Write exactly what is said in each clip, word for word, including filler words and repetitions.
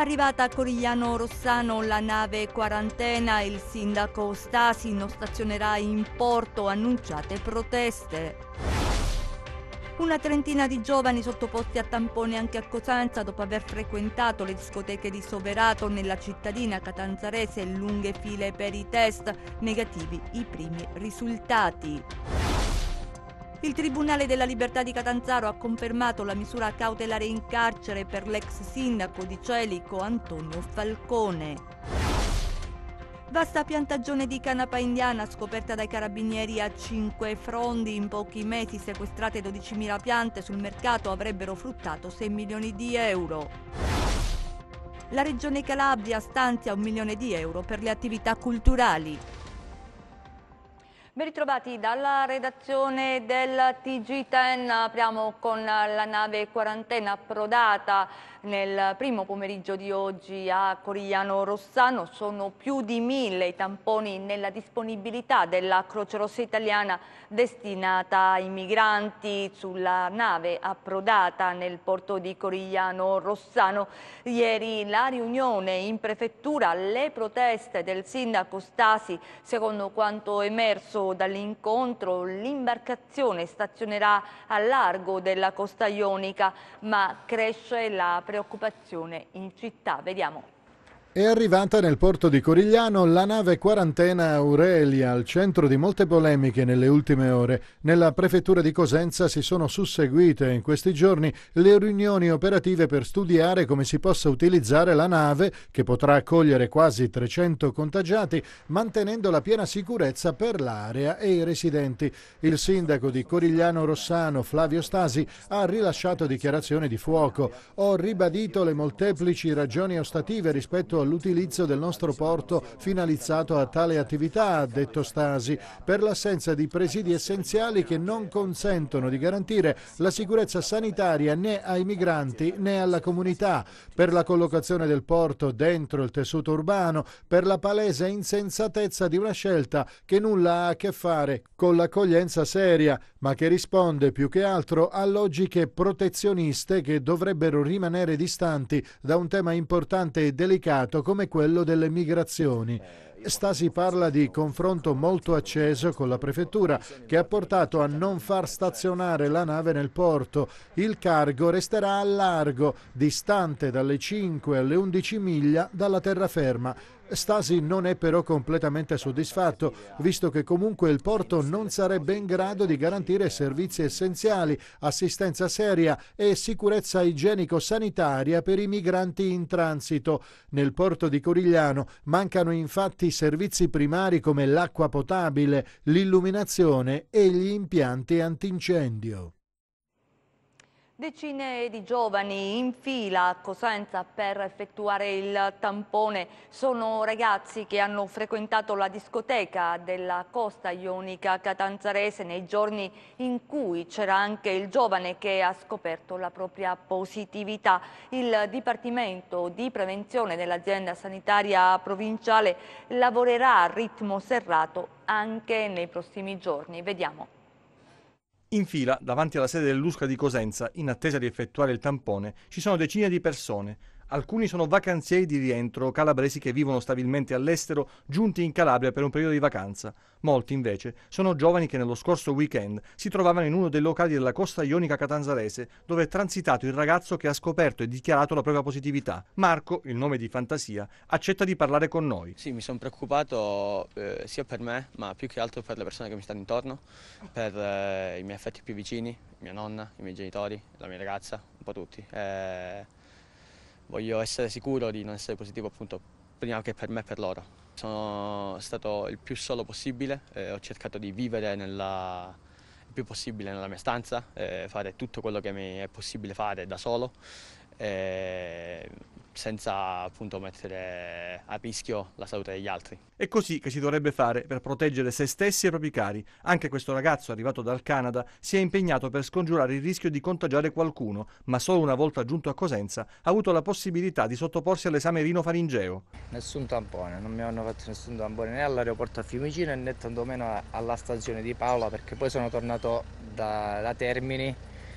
Arrivata a Corigliano Rossano la nave quarantena, il sindaco Stasi non stazionerà in porto, annunciate proteste. Una trentina di giovani sottoposti a tampone anche a Cosenza dopo aver frequentato le discoteche di Soverato nella cittadina catanzarese, lunghe file per i test, negativi i primi risultati. Il Tribunale della Libertà di Catanzaro ha confermato la misura cautelare in carcere per l'ex sindaco di Celico Antonio Falcone. Vasta piantagione di canapa indiana scoperta dai carabinieri a cinque frondi. In pochi mesi sequestrate dodicimila piante sul mercato avrebbero fruttato sei milioni di euro. La Regione Calabria stanzia un milione di euro per le attività culturali. Ben ritrovati dalla redazione del T G dieci, apriamo con la nave quarantena approdata nel primo pomeriggio di oggi a Corigliano Rossano. Sono più di mille i tamponi nella disponibilità della Croce Rossa Italiana destinata ai migranti sulla nave approdata nel porto di Corigliano Rossano. Ieri la riunione in prefettura, le proteste del sindaco Stasi, secondo quanto emerso dall'incontro l'imbarcazione stazionerà a largo della costa ionica, ma cresce la preoccupazione in città. Vediamo. È arrivata nel porto di Corigliano la nave quarantena Aurelia, al centro di molte polemiche nelle ultime ore. Nella prefettura di Cosenza si sono susseguite in questi giorni le riunioni operative per studiare come si possa utilizzare la nave, che potrà accogliere quasi trecento contagiati, mantenendo la piena sicurezza per l'area e i residenti. Il sindaco di Corigliano Rossano, Flavio Stasi, ha rilasciato dichiarazioni di fuoco. Ho ribadito le molteplici ragioni ostative rispetto all'utilizzo del nostro porto finalizzato a tale attività, ha detto Stasi, per l'assenza di presidi essenziali che non consentono di garantire la sicurezza sanitaria né ai migranti né alla comunità, per la collocazione del porto dentro il tessuto urbano, per la palese insensatezza di una scelta che nulla ha a che fare con l'accoglienza seria, ma che risponde più che altro a logiche protezioniste che dovrebbero rimanere distanti da un tema importante e delicato come quello delle migrazioni. Stasi parla di confronto molto acceso con la prefettura, che ha portato a non far stazionare la nave nel porto. Il cargo resterà a largo, distante dalle cinque alle undici miglia dalla terraferma. Stasi non è però completamente soddisfatto, visto che comunque il porto non sarebbe in grado di garantire servizi essenziali, assistenza seria e sicurezza igienico-sanitaria per i migranti in transito. Nel porto di Corigliano mancano infatti servizi primari come l'acqua potabile, l'illuminazione e gli impianti antincendio. Decine di giovani in fila a Cosenza per effettuare il tampone. Sono ragazzi che hanno frequentato la discoteca della costa ionica catanzarese nei giorni in cui c'era anche il giovane che ha scoperto la propria positività. Il Dipartimento di Prevenzione dell'azienda sanitaria provinciale lavorerà a ritmo serrato anche nei prossimi giorni. Vediamo. In fila, davanti alla sede dell'U S C A di Cosenza, in attesa di effettuare il tampone, ci sono decine di persone. Alcuni sono vacanzieri di rientro calabresi che vivono stabilmente all'estero, giunti in Calabria per un periodo di vacanza. Molti, invece, sono giovani che nello scorso weekend si trovavano in uno dei locali della costa ionica catanzarese, dove è transitato il ragazzo che ha scoperto e dichiarato la propria positività. Marco, il nome di fantasia, accetta di parlare con noi. Sì, mi sono preoccupato eh, sia per me, ma più che altro per le persone che mi stanno intorno, per eh, i miei affetti più vicini, mia nonna, i miei genitori, la mia ragazza, un po' tutti. Eh, Voglio essere sicuro di non essere positivo appunto prima che per me e per loro. Sono stato il più solo possibile, eh, ho cercato di vivere nella, il più possibile nella mia stanza, eh, fare tutto quello che mi è possibile fare da solo, eh, senza appunto mettere a rischio la salute degli altri. È così che si dovrebbe fare per proteggere se stessi e i propri cari. Anche questo ragazzo arrivato dal Canada si è impegnato per scongiurare il rischio di contagiare qualcuno, ma solo una volta giunto a Cosenza ha avuto la possibilità di sottoporsi all'esame rinofaringeo. Nessun tampone, non mi hanno fatto nessun tampone né all'aeroporto a Fiumicino né tantomeno alla stazione di Paola, perché poi sono tornato da, da Termini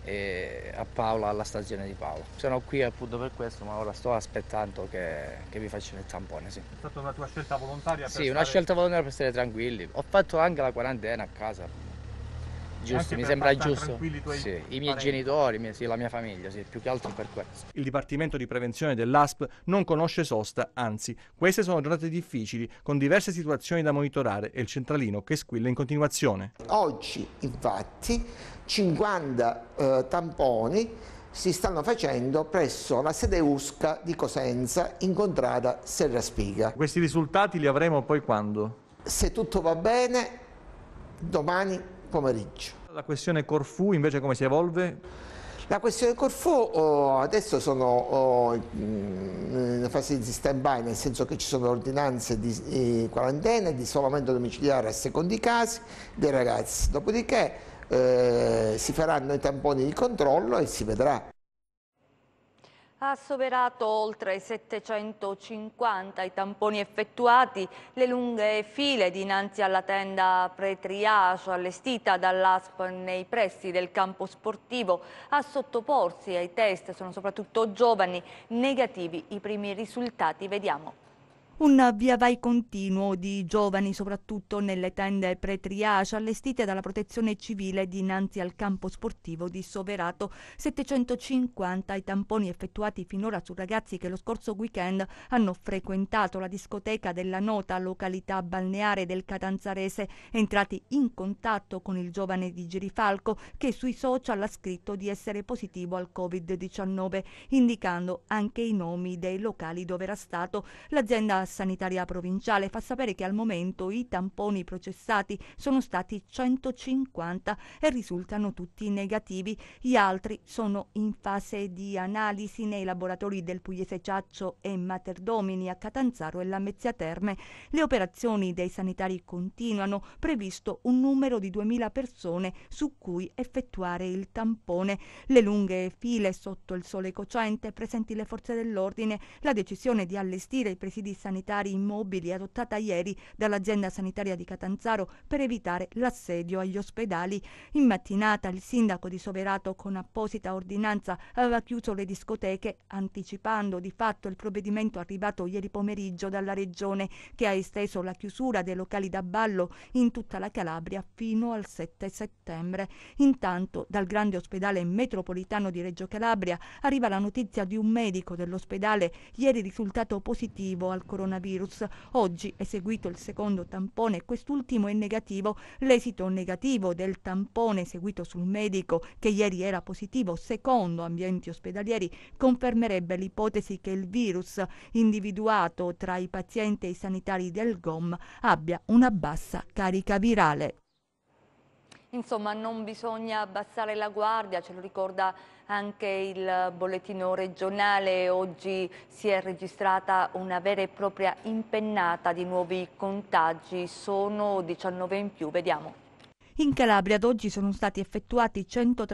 e a Paola, alla stazione di Paola. Sono qui appunto per questo, ma ora sto aspettando che, che mi facciano il tampone. Sì. È stata una tua scelta volontaria? Sì, per una stare... scelta volontaria per stare tranquilli. Ho fatto anche la quarantena a casa. Giusto, mi sembra giusto. I, tuoi sì, i miei parenti. genitori, mie, sì, la mia famiglia, sì, più che altro per questo. Il Dipartimento di Prevenzione dell'A S P non conosce sosta, anzi, queste sono giornate difficili, con diverse situazioni da monitorare e il centralino che squilla in continuazione. Oggi, infatti, cinquanta eh, tamponi si stanno facendo presso la sede U S C A di Cosenza, in contrada Serraspiga. Questi risultati li avremo poi quando? Se tutto va bene, domani pomeriggio. La questione Corfù invece come si evolve? La questione Corfù oh, adesso sono oh, in una fase di stand-by, nel senso che ci sono ordinanze di eh, quarantena e di isolamento domiciliare a secondo i casi dei ragazzi. Dopodiché eh, si faranno i tamponi di controllo e si vedrà. Ha superato oltre settecentocinquanta i tamponi effettuati, le lunghe file dinanzi alla tenda pre-triage allestita dall'A S P nei pressi del campo sportivo. A sottoporsi ai test sono soprattutto giovani, negativi i primi risultati, vediamo. Un via vai continuo di giovani, soprattutto nelle tende pre-triage allestite dalla Protezione Civile dinanzi al campo sportivo di Soverato. settecentocinquanta i tamponi effettuati finora su ragazzi che lo scorso weekend hanno frequentato la discoteca della nota località balneare del Catanzarese, entrati in contatto con il giovane di Girifalco che sui social ha scritto di essere positivo al covid diciannove, indicando anche i nomi dei locali dove era stato. L'azienda sanitaria provinciale fa sapere che al momento i tamponi processati sono stati centocinquanta e risultano tutti negativi. Gli altri sono in fase di analisi nei laboratori del Pugliese Ciaccio e Materdomini a Catanzaro e Lamezia Terme. Le operazioni dei sanitari continuano, previsto un numero di duemila persone su cui effettuare il tampone. Le lunghe file sotto il sole cocente, presenti le forze dell'ordine, la decisione di allestire i presidi sanitari sanitari immobili adottata ieri dall'azienda sanitaria di Catanzaro per evitare l'assedio agli ospedali. In mattinata il sindaco di Soverato con apposita ordinanza aveva chiuso le discoteche, anticipando di fatto il provvedimento arrivato ieri pomeriggio dalla regione, che ha esteso la chiusura dei locali da ballo in tutta la Calabria fino al sette settembre. Intanto dal grande ospedale metropolitano di Reggio Calabria arriva la notizia di un medico dell'ospedale ieri risultato positivo al coronavirus. Oggi è seguito il secondo tampone, quest'ultimo è negativo. L'esito negativo del tampone eseguito sul medico, che ieri era positivo secondo ambienti ospedalieri, confermerebbe l'ipotesi che il virus individuato tra i pazienti e i sanitari del G O M abbia una bassa carica virale. Insomma, non bisogna abbassare la guardia, ce lo ricorda anche il bollettino regionale. Oggi si è registrata una vera e propria impennata di nuovi contagi, sono diciannove in più, vediamo. In Calabria ad oggi sono stati effettuati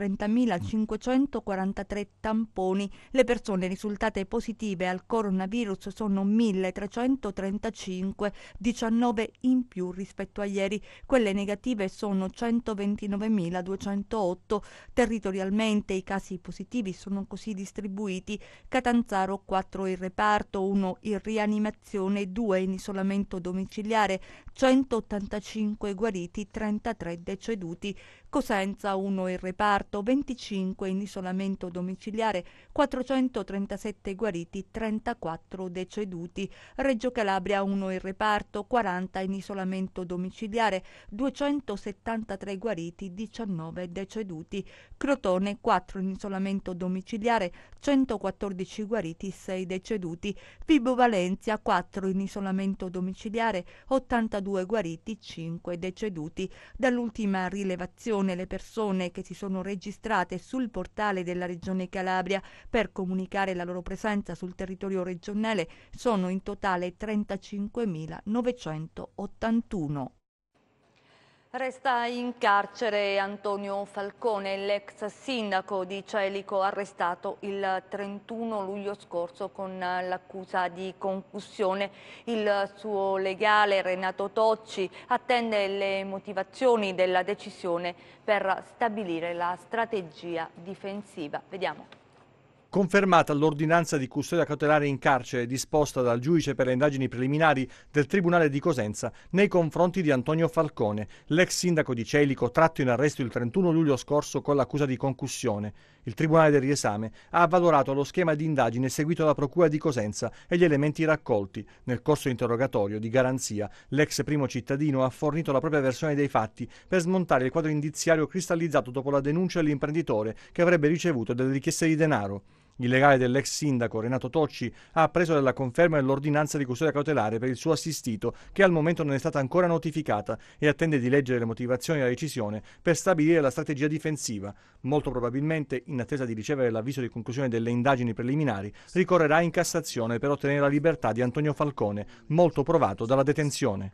centotrentamilacinquecentoquarantatré tamponi. Le persone risultate positive al coronavirus sono milletrecentotrentacinque, diciannove in più rispetto a ieri. Quelle negative sono centoventinovemiladuecentootto. Territorialmente i casi positivi sono così distribuiti: Catanzaro quattro in reparto, uno in rianimazione, due in isolamento domiciliare, centottantacinque guariti, trentatré deceduti. Cosenza uno in reparto, venticinque in isolamento domiciliare, quattrocentotrentasette guariti, trentaquattro deceduti. Reggio Calabria uno in reparto, quaranta in isolamento domiciliare, duecentosettantatré guariti, diciannove deceduti. Crotone quattro in isolamento domiciliare, centoquattordici guariti, sei deceduti. Vibo Valentia quattro in isolamento domiciliare, ottantadue guariti, cinque deceduti. Dall'ultima rilevazione le persone che si sono registrate sul portale della Regione Calabria per comunicare la loro presenza sul territorio regionale sono in totale trentacinquemilanovecentottantuno. Resta in carcere Antonio Falcone, l'ex sindaco di Celico, arrestato il trentuno luglio scorso con l'accusa di concussione. Il suo legale Renato Tocci attende le motivazioni della decisione per stabilire la strategia difensiva. Vediamo. Confermata l'ordinanza di custodia cautelare in carcere disposta dal giudice per le indagini preliminari del Tribunale di Cosenza nei confronti di Antonio Falcone, l'ex sindaco di Celico tratto in arresto il trentuno luglio scorso con l'accusa di concussione. Il Tribunale del riesame ha valorato lo schema di indagine seguito dalla Procura di Cosenza e gli elementi raccolti. Nel corso interrogatorio di garanzia, l'ex primo cittadino ha fornito la propria versione dei fatti per smontare il quadro indiziario cristallizzato dopo la denuncia dell'imprenditore che avrebbe ricevuto delle richieste di denaro. Il legale dell'ex sindaco Renato Tocci ha appreso della conferma dell'ordinanza di custodia cautelare per il suo assistito, che al momento non è stata ancora notificata, e attende di leggere le motivazioni della decisione per stabilire la strategia difensiva. Molto probabilmente, in attesa di ricevere l'avviso di conclusione delle indagini preliminari, ricorrerà in Cassazione per ottenere la libertà di Antonio Falcone, molto provato dalla detenzione.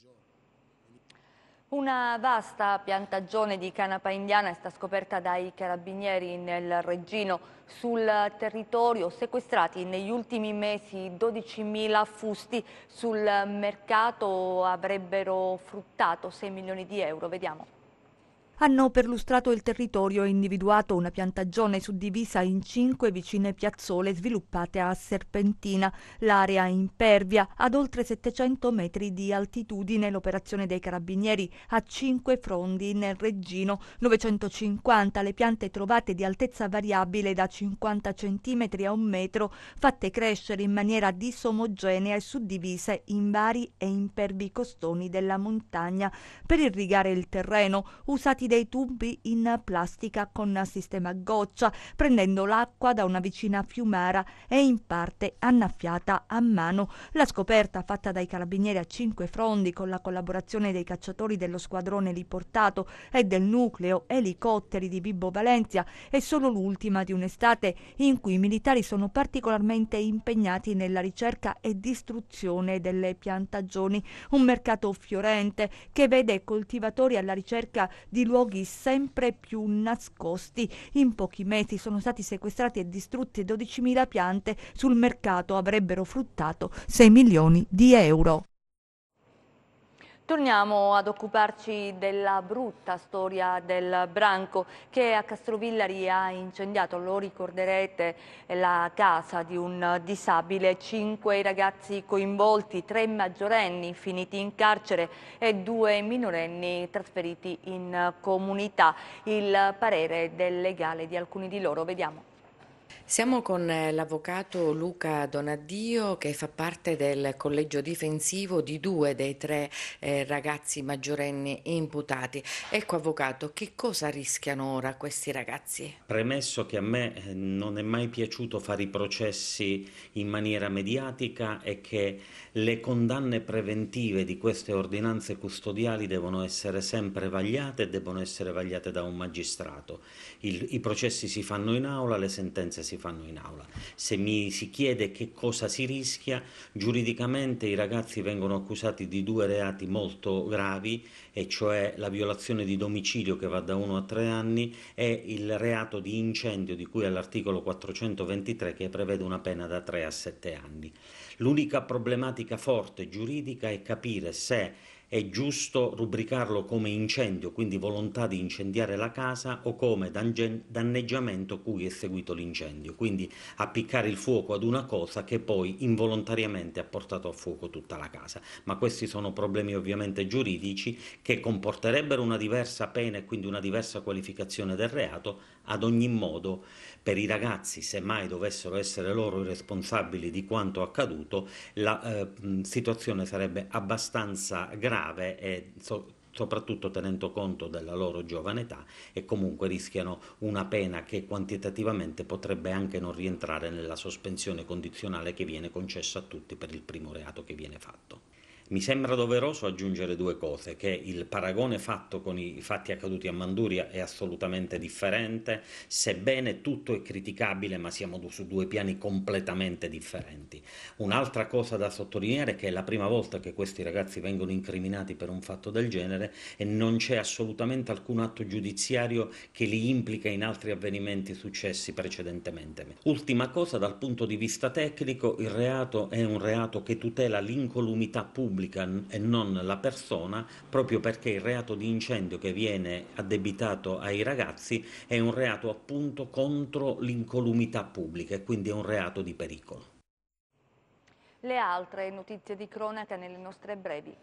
Una vasta piantagione di canapa indiana è stata scoperta dai carabinieri nel Reggino. Sul territorio sequestrati negli ultimi mesi dodicimila fusti, sul mercato avrebbero fruttato sei milioni di euro. Vediamo. Hanno perlustrato il territorio e individuato una piantagione suddivisa in cinque vicine piazzole sviluppate a serpentina. L'area impervia ad oltre settecento metri di altitudine. L'operazione dei carabinieri a cinque frondi nel Reggino, novecentocinquanta le piante trovate di altezza variabile da cinquanta centimetri a un metro, fatte crescere in maniera disomogenea e suddivise in vari e impervi costoni della montagna. Per irrigare il terreno, usati dei tubi in plastica con sistema a goccia, prendendo l'acqua da una vicina fiumara e in parte annaffiata a mano. La scoperta fatta dai carabinieri a cinque frondi con la collaborazione dei cacciatori dello squadrone eliportato e del nucleo elicotteri di Vibo Valentia è solo l'ultima di un'estate in cui i militari sono particolarmente impegnati nella ricerca e distruzione delle piantagioni. Un mercato fiorente che vede coltivatori alla ricerca di luoghi sempre più nascosti. In pochi mesi sono stati sequestrati e distrutti dodicimila piante. Sul mercato avrebbero fruttato sei milioni di euro. Torniamo ad occuparci della brutta storia del branco che a Castrovillari ha incendiato, lo ricorderete, la casa di un disabile. Cinque ragazzi coinvolti, tre maggiorenni finiti in carcere e due minorenni trasferiti in comunità. Il parere del legale di alcuni di loro, vediamo. Siamo con l'avvocato Luca Donaddio che fa parte del collegio difensivo di due dei tre eh, ragazzi maggiorenni imputati. Ecco avvocato, che cosa rischiano ora questi ragazzi? Premesso che a me non è mai piaciuto fare i processi in maniera mediatica e che le condanne preventive di queste ordinanze custodiali devono essere sempre vagliate e devono essere vagliate da un magistrato. Il, I processi si fanno in aula, le sentenze si fanno in aula. Se mi si chiede che cosa si rischia, giuridicamente i ragazzi vengono accusati di due reati molto gravi, e cioè la violazione di domicilio che va da uno a tre anni e il reato di incendio di cui all'articolo quattrocentoventitré che prevede una pena da tre a sette anni. L'unica problematica forte giuridica è capire se è giusto rubricarlo come incendio, quindi volontà di incendiare la casa, o come danneggiamento cui è seguito l'incendio, quindi appiccare il fuoco ad una cosa che poi involontariamente ha portato a fuoco tutta la casa. Ma questi sono problemi ovviamente giuridici che comporterebbero una diversa pena e quindi una diversa qualificazione del reato. Ad ogni modo, per i ragazzi, se mai dovessero essere loro i responsabili di quanto accaduto, la eh, situazione sarebbe abbastanza grave e so soprattutto tenendo conto della loro giovane età, e comunque rischiano una pena che quantitativamente potrebbe anche non rientrare nella sospensione condizionale che viene concessa a tutti per il primo reato che viene fatto. Mi sembra doveroso aggiungere due cose, che il paragone fatto con i fatti accaduti a Manduria è assolutamente differente, sebbene tutto è criticabile, ma siamo su due piani completamente differenti. Un'altra cosa da sottolineare è che è la prima volta che questi ragazzi vengono incriminati per un fatto del genere e non c'è assolutamente alcun atto giudiziario che li implica in altri avvenimenti successi precedentemente. Ultima cosa, dal punto di vista tecnico, il reato è un reato che tutela l'incolumità pubblica e non la persona, proprio perché il reato di incendio che viene addebitato ai ragazzi è un reato appunto contro l'incolumità pubblica e quindi è un reato di pericolo. Le altre notizie di cronaca nelle nostre brevi.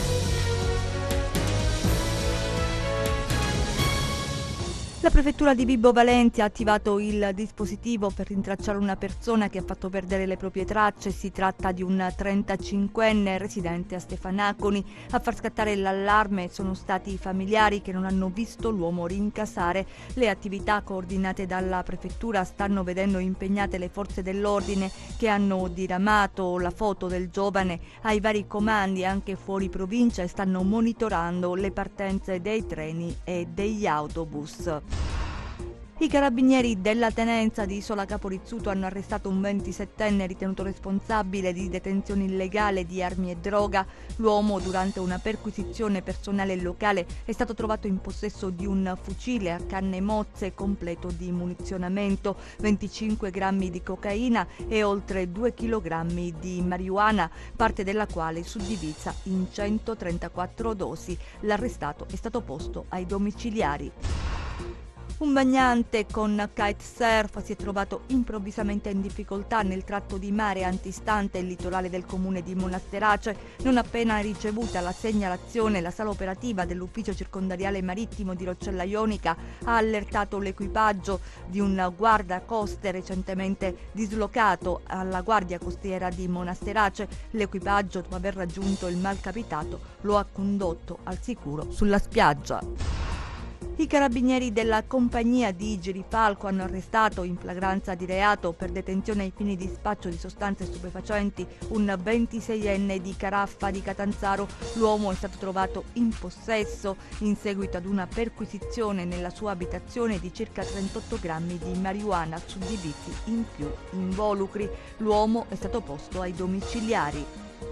La prefettura di Vibo Valentia ha attivato il dispositivo per rintracciare una persona che ha fatto perdere le proprie tracce. Si tratta di un trentacinquenne residente a Stefanaconi. A far scattare l'allarme sono stati i familiari che non hanno visto l'uomo rincasare. Le attività coordinate dalla prefettura stanno vedendo impegnate le forze dell'ordine che hanno diramato la foto del giovane ai vari comandi anche fuori provincia e stanno monitorando le partenze dei treni e degli autobus. I carabinieri della tenenza di Isola Caporizzuto hanno arrestato un ventisettenne ritenuto responsabile di detenzione illegale di armi e droga. L'uomo, durante una perquisizione personale locale, è stato trovato in possesso di un fucile a canne mozze completo di munizionamento, venticinque grammi di cocaina e oltre due chilogrammi di marijuana, parte della quale suddivisa in centotrentaquattro dosi. L'arrestato è stato posto ai domiciliari. Un bagnante con kitesurf si è trovato improvvisamente in difficoltà nel tratto di mare antistante il litorale del comune di Monasterace. Non appena ricevuta la segnalazione, la sala operativa dell'ufficio circondariale marittimo di Roccella Ionica ha allertato l'equipaggio di un guardacoste recentemente dislocato alla Guardia Costiera di Monasterace. L'equipaggio, dopo aver raggiunto il malcapitato, lo ha condotto al sicuro sulla spiaggia. I carabinieri della compagnia di Girifalco hanno arrestato in flagranza di reato per detenzione ai fini di spaccio di sostanze stupefacenti un ventiseienne di Caraffa di Catanzaro. L'uomo è stato trovato in possesso in seguito ad una perquisizione nella sua abitazione di circa trentotto grammi di marijuana suddivisi in più involucri. L'uomo è stato posto ai domiciliari.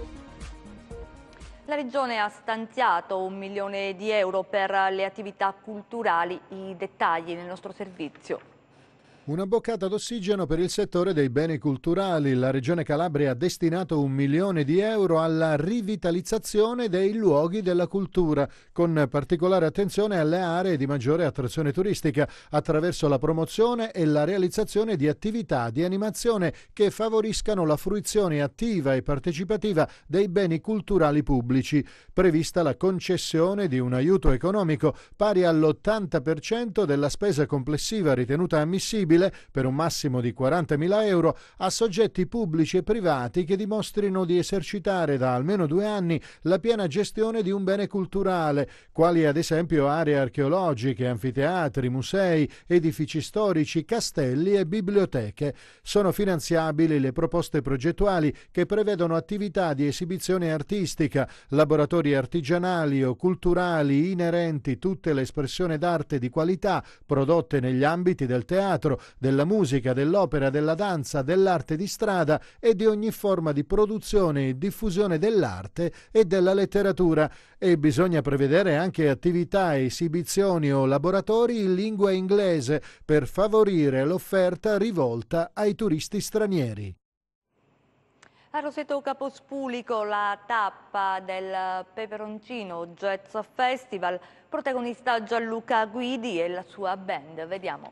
La Regione ha stanziato un milione di euro per le attività culturali. I dettagli nel nostro servizio. Una boccata d'ossigeno per il settore dei beni culturali. La Regione Calabria ha destinato un milione di euro alla rivitalizzazione dei luoghi della cultura, con particolare attenzione alle aree di maggiore attrazione turistica, attraverso la promozione e la realizzazione di attività di animazione che favoriscano la fruizione attiva e partecipativa dei beni culturali pubblici. Prevista la concessione di un aiuto economico pari all'ottanta per cento della spesa complessiva ritenuta ammissibile, per un massimo di quarantamila euro, a soggetti pubblici e privati che dimostrino di esercitare da almeno due anni la piena gestione di un bene culturale, quali ad esempio aree archeologiche, anfiteatri, musei, edifici storici, castelli e biblioteche. Sono finanziabili le proposte progettuali che prevedono attività di esibizione artistica, laboratori artigianali o culturali inerenti tutte le espressioni d'arte di qualità prodotte negli ambiti del teatro, della musica, dell'opera, della danza, dell'arte di strada e di ogni forma di produzione e diffusione dell'arte e della letteratura. E bisogna prevedere anche attività, esibizioni o laboratori in lingua inglese per favorire l'offerta rivolta ai turisti stranieri. A Roseto Capospulico la tappa del Peperoncino Jazz Festival, protagonista Gianluca Guidi e la sua band. Vediamo.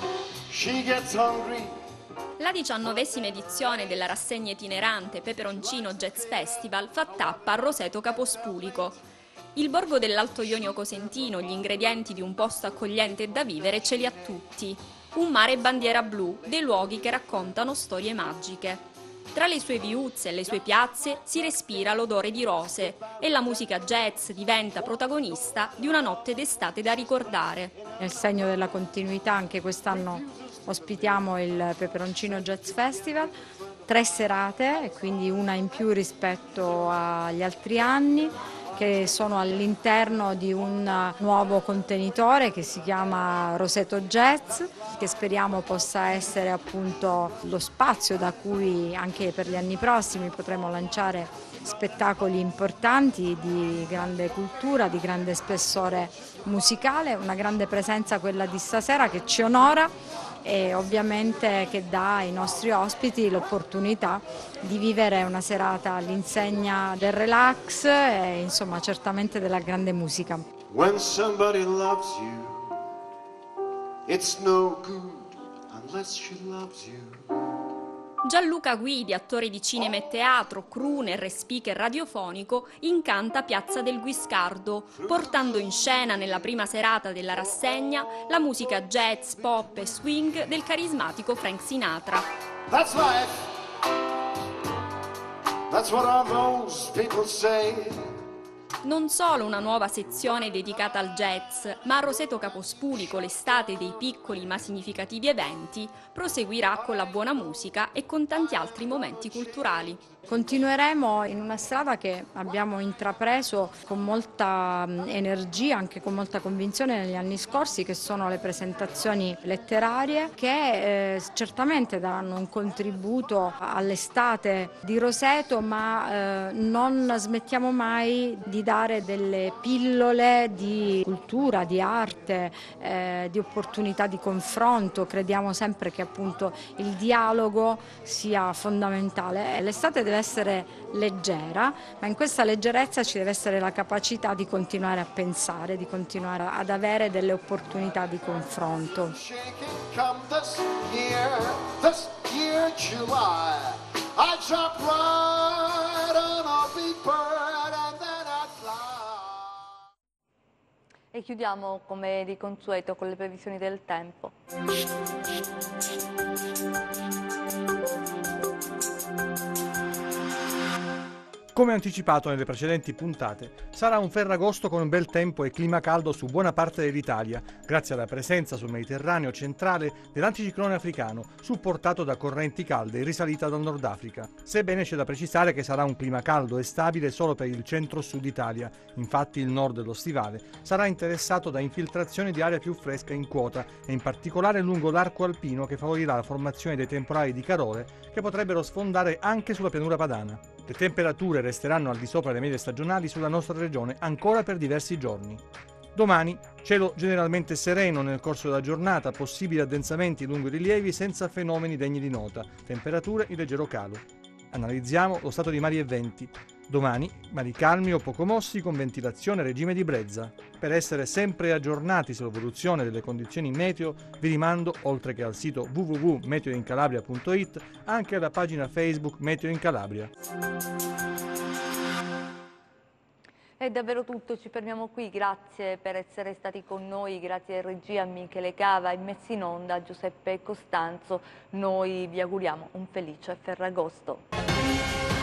La diciannovesima edizione della rassegna itinerante Peperoncino Jazz Festival fa tappa a Roseto Capospulico. Il borgo dell'Alto Ionio Cosentino, gli ingredienti di un posto accogliente e da vivere ce li ha tutti. Un mare e bandiera blu, dei luoghi che raccontano storie magiche. Tra le sue viuzze e le sue piazze si respira l'odore di rose e la musica jazz diventa protagonista di una notte d'estate da ricordare. Nel segno della continuità anche quest'anno ospitiamo il Peperoncino Jazz Festival tre serate, quindi una in più rispetto agli altri anni, che sono all'interno di un nuovo contenitore che si chiama Roseto Jazz, che speriamo possa essere appunto lo spazio da cui anche per gli anni prossimi potremo lanciare spettacoli importanti di grande cultura, di grande spessore musicale, una grande presenza quella di stasera che ci onora e ovviamente che dà ai nostri ospiti l'opportunità di vivere una serata all'insegna del relax e insomma certamente della grande musica. When somebody loves you, it's no good unless she loves you. Gianluca Guidi, attore di cinema e teatro, crooner e speaker radiofonico, incanta Piazza del Guiscardo, portando in scena nella prima serata della rassegna la musica jazz, pop e swing del carismatico Frank Sinatra. That's life. That's what all those people say. Non solo una nuova sezione dedicata al jazz, ma a Roseto Capospulico l'estate dei piccoli ma significativi eventi proseguirà con la buona musica e con tanti altri momenti culturali. Continueremo in una strada che abbiamo intrapreso con molta energia, anche con molta convinzione negli anni scorsi, che sono le presentazioni letterarie che eh, certamente daranno un contributo all'estate di Roseto, ma eh, non smettiamo mai di dare delle pillole di cultura, di arte, eh, di opportunità di confronto. Crediamo sempre che appunto il dialogo sia fondamentale. L'estate deve essere leggera, ma in questa leggerezza ci deve essere la capacità di continuare a pensare, di continuare ad avere delle opportunità di confronto. E chiudiamo come di consueto con le previsioni del tempo. Come anticipato nelle precedenti puntate, sarà un ferragosto con un bel tempo e clima caldo su buona parte dell'Italia, grazie alla presenza sul Mediterraneo centrale dell'anticiclone africano, supportato da correnti calde in risalita dal Nord Africa. Sebbene c'è da precisare che sarà un clima caldo e stabile solo per il centro-sud Italia, infatti il nord dello stivale sarà interessato da infiltrazioni di aria più fresca in quota e in particolare lungo l'arco alpino, che favorirà la formazione dei temporali di calore che potrebbero sfondare anche sulla pianura padana. Le temperature resteranno al di sopra delle medie stagionali sulla nostra regione ancora per diversi giorni. Domani cielo generalmente sereno nel corso della giornata, possibili addensamenti lungo i rilievi senza fenomeni degni di nota, temperature in leggero calo. Analizziamo lo stato di mari e venti. Domani mari calmi o poco mossi con ventilazione e regime di brezza. Per essere sempre aggiornati sull'evoluzione delle condizioni meteo vi rimando, oltre che al sito w w w punto meteo in calabria punto it, anche alla pagina Facebook Meteo in Calabria. È davvero tutto, ci fermiamo qui, grazie per essere stati con noi, grazie a regia Michele Cava e messi in onda Giuseppe Costanzo. Noi vi auguriamo un felice Ferragosto.